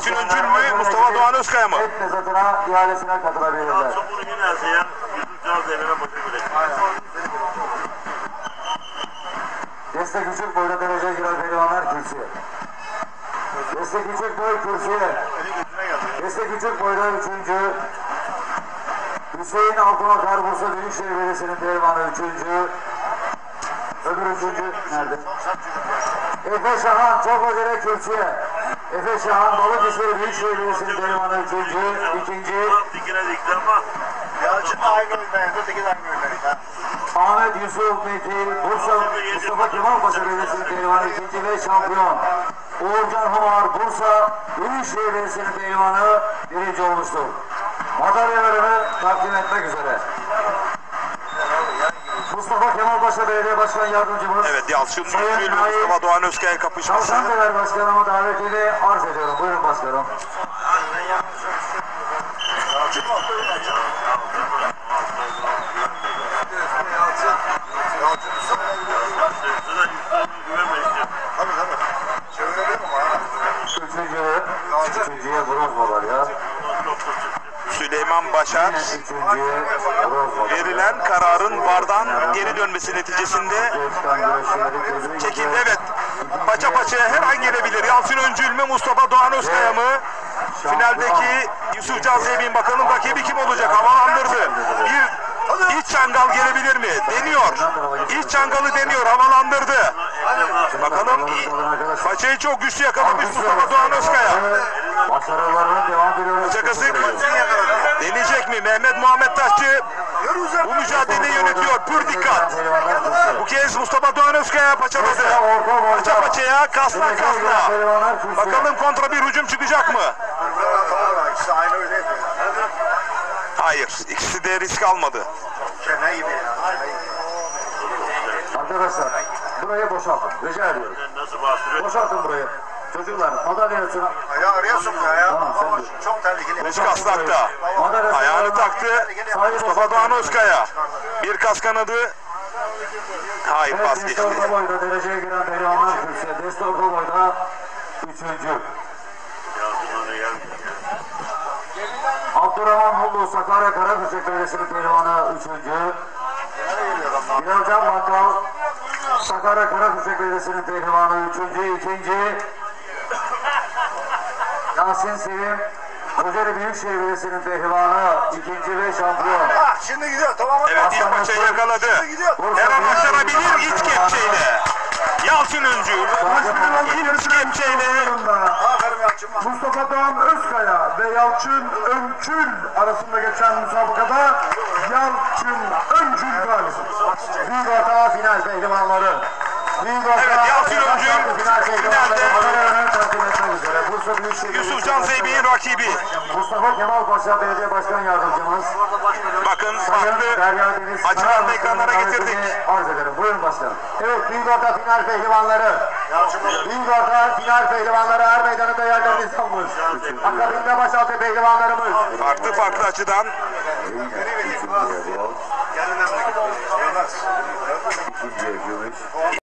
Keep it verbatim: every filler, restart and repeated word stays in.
Yalçın Öncül mü, Mustafa Doğan Özkaya mı? Et mezatına, ihalesine katılabilirler. Destek küçük boyda dereceye giren pehlivanlar kürsüye. Destek küçük boy kürsüye. Destek küçük boyda üçüncü. Hüseyin Altınokar Bursa Büyükşehir Belediyesi'nin pehlivanı üçüncü. Öbür üçüncü nerede? Efe Şahan Çokocere kürsüye. Efe Şahan Balıkesir Büyükşehir Belediyesi'nin pehlivanı üçüncü. İkinci. Yalçın aynı oynayın, öteki de aynı oynayın. Ahmet Yusuf Metin, Bursa Mustafa Kemal Paşa Belediyesi'nin pehlivanı ikinci ve şampiyon. Uğurcan Humar, Bursa Büyükşehir Belediyesi'nin pehlivanı birinci olmuştur. Madalyalarını takdim etmek üzere. Mustafa Kemal Paşa Belediye Başkan Yardımcımız. Evet, Yalçın Öncül ve Mustafa Doğan Özkaya kapışması. Tavşansever Başkanıma davetini arz ediyorum. Buyurun başkanım. Üçüncü, üçüncüye bronz madalya. Süleyman Başar, Üçüncüye bronz madalya. verilen kararın bardan geri dönmesi neticesinde çekildi. Evet, paça paçaya her an gelebilir. Yalçın Öncül mü, Mustafa Doğan Özkaya mı? Finaldeki Yusuf Can Zeybin, bakalım rakibi kim olacak? Havalandırdı. Bir iç çangal gelebilir mi? Deniyor. İç çangalı deniyor, havalandırdı. Bakalım, paçayı çok güçlü yakalamış Mustafa Doğan Özkaya. Başarılarının devam ediyoruz. Çakası deneyecek mi? Mehmet Muhammed Taşçı bu mücadeleyi yönetiyor. Pür dikkat. Bu kez Mustafa Doğan Özkaya paçaladı. Paça paçaya, kasla kasla. Bakalım kontra bir hücum çıkacak mı? Hayır. İkisi de risk almadı. Arkadaşlar burayı boşaltın. Rica ediyorum. Boşaltın burayı. Çocuklar madalyasına... Ya arıyorsun ya ya. Tamam, sen dur. Çok tehlikeli. Risk aslakta. Ayağını taktı Mustafa Doğan Özkaya. Bir kas kanadı. Hayır, Evet, pas Deste geçti. orta boyda dereceye giren pehlivanlar kürsüye. Deste orta boyda üçüncü. Abdurrahman Hullu Sakarya Karabücek Belediyesi'nin pehlivanı üçüncü. Bilalcan Bakkal Sakarya Karabücek Belediyesi'nin pehlivanı üçüncü. İkinci. Yasin Sevim Kocaeli Büyükşehir Belediyesi'nin pehlivanı ikinci ve şampiyon. Ah, şimdi gidiyor, tamam. Evet, ilk paçayı yakaladı. Her an başarabilir iç kepçeyle. Yalçın Öncül iç kepçeyle. Aferin Yalçın. Mustafa Doğan Özkaya ve Yalçın Öncül arasında geçen müsabakada Yalçın Öncül galip. Büyük orta final pehlivanları. Büyük orta Evet, Yalçın Öncül final pehlivanları. finalde Madalyalarını takdim etmek üzere. Bursa Büyükşehir Yusuf Can Zeybin'in rakibi. Mustafa Kemal Paşa Belediye Başkan Yardımcımız. Bakın Sayın farklı Derya Deniz açılarını ekranlara getirdik. Arz ederim. Buyurun başkanım. Evet, büyük orta final pehlivanları. Büyük orta final pehlivanları her meydanında yerlerini almış. Akabinde başaltı pehlivanlarımız. Farklı farklı açıdan Gelin memleket. İkinciye gümüş.